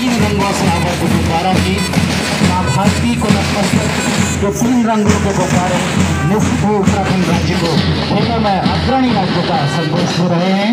तीन रंगों से आबद्ध गुब्बारा की माँ भारती को नतमस्तक जो तीन रंगों के गुब्बारे मुफ्त उत्तराखंड राज्य को देने में अग्रणी राज्य का संदेश दे रहे हैं।